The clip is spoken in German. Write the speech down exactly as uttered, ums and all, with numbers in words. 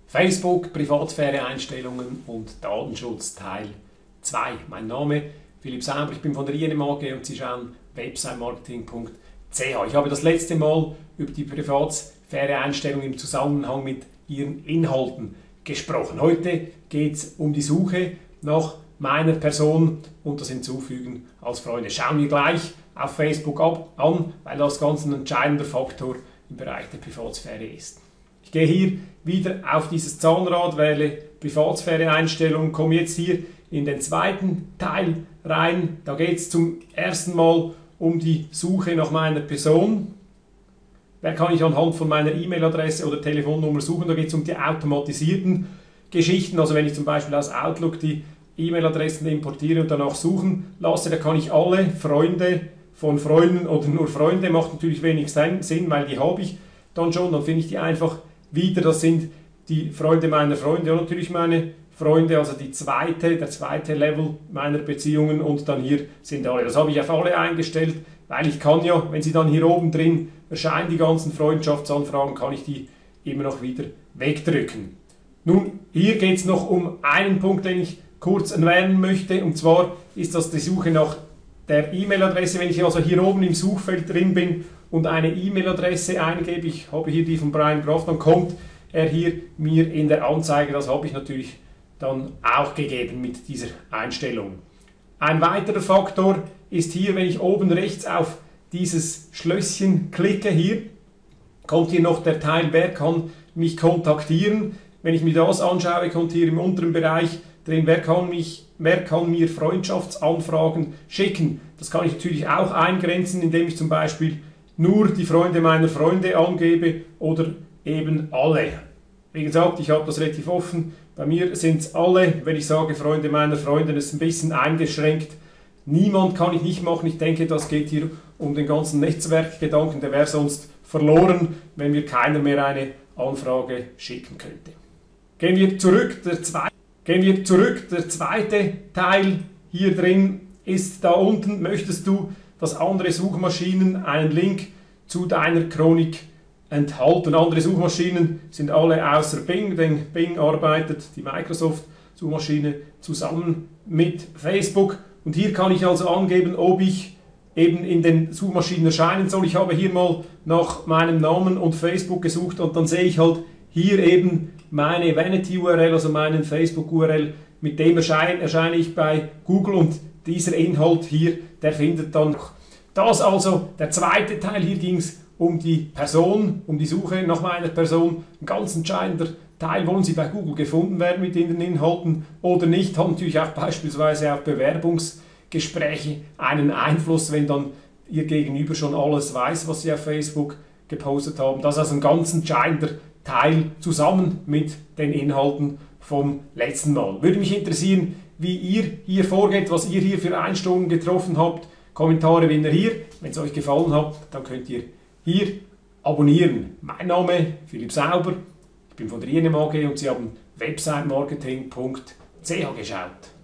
Facebook, Privatsphäre Einstellungen und Datenschutz Teil zwei. Mein Name Philipp Sauber, ich bin von der I N M A G und Sie schauen website marketing punkt c h. Ich habe das letzte Mal über die Privatsphäre Einstellungen im Zusammenhang mit Ihren Inhalten gesprochen. Heute geht es um die Suche nach meiner Person und das Hinzufügen als Freunde. Schauen wir gleich auf Facebook ab, an, weil das ganz ein entscheidender Faktor im Bereich der Privatsphäre ist. Ich gehe hier wieder auf dieses Zahnrad, wähle Privatsphäre Einstellungen, komme jetzt hier in den zweiten Teil rein. Da geht es zum ersten Mal um die Suche nach meiner Person. Wer kann ich anhand von meiner E-Mail-Adresse oder Telefonnummer suchen? Da geht es um die automatisierten Geschichten. Also wenn ich zum Beispiel aus Outlook die E-Mail-Adressen importiere und danach suchen lasse, da kann ich alle Freunde von Freunden oder nur Freunde, macht natürlich wenig Sinn, weil die habe ich dann schon, dann finde ich die einfach wieder. Das sind die Freunde meiner Freunde und natürlich meine Freunde, also die zweite, der zweite Level meiner Beziehungen, und dann hier sind alle. Das habe ich auf alle eingestellt, weil ich kann ja, wenn sie dann hier oben drin erscheinen, die ganzen Freundschaftsanfragen, kann ich die immer noch wieder wegdrücken. Nun, hier geht es noch um einen Punkt, den ich kurz erwähnen möchte, und zwar ist das die Suche nach der E-Mail-Adresse. Wenn ich also hier oben im Suchfeld drin bin und eine E-Mail-Adresse eingebe, ich habe hier die von Brian Graf, dann kommt er hier mir in der Anzeige, das habe ich natürlich dann auch gegeben mit dieser Einstellung. Ein weiterer Faktor ist hier, wenn ich oben rechts auf dieses Schlösschen klicke, hier kommt hier noch der Teil, wer kann mich kontaktieren. Wenn ich mir das anschaue, kommt hier im unteren Bereich drin, wer kann, mich, wer kann mir Freundschaftsanfragen schicken. Das kann ich natürlich auch eingrenzen, indem ich zum Beispiel nur die Freunde meiner Freunde angebe oder eben alle. Wie gesagt, ich habe das relativ offen. Bei mir sind es alle. Wenn ich sage Freunde meiner Freunde, das ist ein bisschen eingeschränkt. Niemand kann ich nicht machen. Ich denke, das geht hier um den ganzen Netzwerkgedanken. Der wäre sonst verloren, wenn mir keiner mehr eine Anfrage schicken könnte. Gehen wir zurück. Der zweite, gehen wir zurück. Der zweite Teil hier drin ist da unten. Möchtest du, dass andere Suchmaschinen einen Link zu deiner Chronik enthalten? Andere Suchmaschinen sind alle außer Bing, denn Bing arbeitet, die Microsoft-Suchmaschine, zusammen mit Facebook. Und hier kann ich also angeben, ob ich eben in den Suchmaschinen erscheinen soll. Ich habe hier mal nach meinem Namen und Facebook gesucht und dann sehe ich halt hier eben meine Vanity-U R L, also meinen Facebook-U R L, mit dem erscheine, erscheine ich bei Google, und dieser Inhalt hier, der findet dann das. Also der zweite Teil, hier ging es um die Person, um die Suche nach meiner Person. Ein ganz entscheidender Teil, wollen Sie bei Google gefunden werden mit Ihren Inhalten oder nicht, hat natürlich auch beispielsweise auf Bewerbungsgespräche einen Einfluss, wenn dann Ihr Gegenüber schon alles weiß, was Sie auf Facebook gepostet haben. Das ist also ein ganz entscheidender Teil zusammen mit den Inhalten vom letzten Mal. Würde mich interessieren, wie ihr hier vorgeht, was ihr hier für Einstellungen getroffen habt. Kommentare, wenn ihr hier, wenn es euch gefallen hat, dann könnt ihr hier abonnieren. Mein Name Philipp Sauber, ich bin von der I N M A G und Sie haben website marketing punkt c h geschaut.